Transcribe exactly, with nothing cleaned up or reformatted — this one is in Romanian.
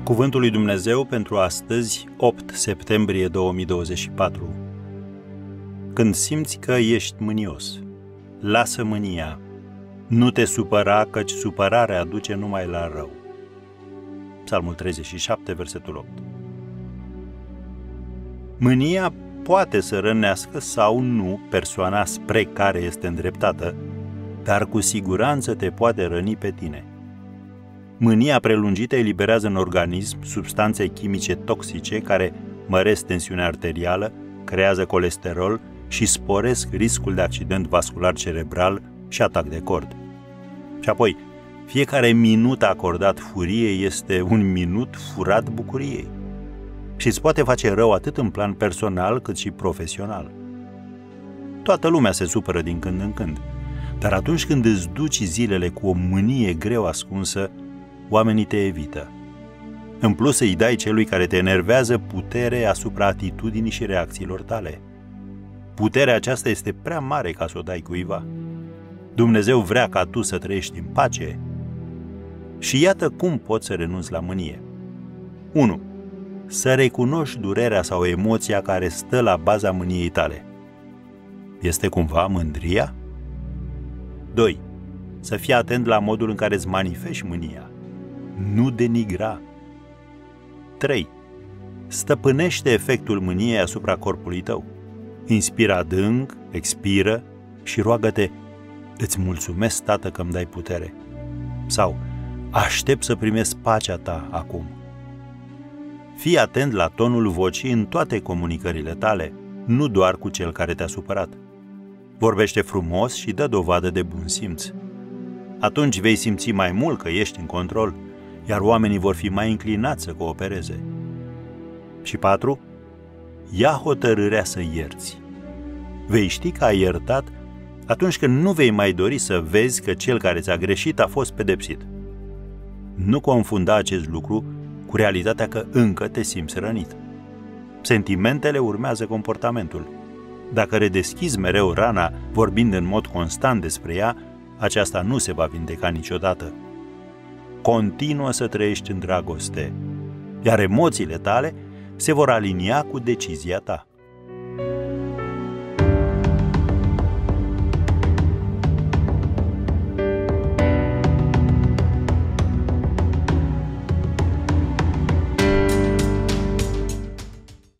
Cuvântul lui Dumnezeu pentru astăzi, opt septembrie două mii douăzeci și patru. Când simți că ești mânios, lasă mânia. Nu te supăra, căci supărarea aduce numai la rău. Psalmul treizeci și șapte, versetul opt. Mânia poate să rănească sau nu persoana spre care este îndreptată, dar cu siguranță te poate răni pe tine. Mânia prelungită eliberează în organism substanțe chimice toxice care măresc tensiunea arterială, creează colesterol și sporesc riscul de accident vascular cerebral și atac de cord. Și apoi, fiecare minut acordat furiei este un minut furat bucuriei. Și îți poate face rău atât în plan personal cât și profesional. Toată lumea se supără din când în când, dar atunci când îți duci zilele cu o mânie greu ascunsă, oamenii te evită. În plus îi dai celui care te enervează putere asupra atitudinii și reacțiilor tale. Puterea aceasta este prea mare ca să o dai cuiva. Dumnezeu vrea ca tu să trăiești în pace. Și iată cum poți să renunți la mânie. unu. Să recunoști durerea sau emoția care stă la baza mâniei tale. Este cumva mândria? doi. Să fii atent la modul în care îți manifesti mânia. Nu denigra. trei. Stăpânește efectul mâniei asupra corpului tău. Inspiră adânc, expiră și roagă-te: îți mulțumesc, Tată, că îmi dai putere. Sau: aștept să primesc pacea ta acum. Fii atent la tonul vocii în toate comunicările tale, nu doar cu cel care te-a supărat. Vorbește frumos și dă dovadă de bun simț. Atunci vei simți mai mult că ești în control, iar oamenii vor fi mai înclinați să coopereze. Și patru. Ia hotărârea să ierți. Vei ști că ai iertat atunci când nu vei mai dori să vezi că cel care ți-a greșit a fost pedepsit. Nu confunda acest lucru cu realitatea că încă te simți rănit. Sentimentele urmează comportamentul. Dacă redeschizi mereu rana, vorbind în mod constant despre ea, aceasta nu se va vindeca niciodată. Continuă să trăiești în dragoste, iar emoțiile tale se vor alinia cu decizia ta.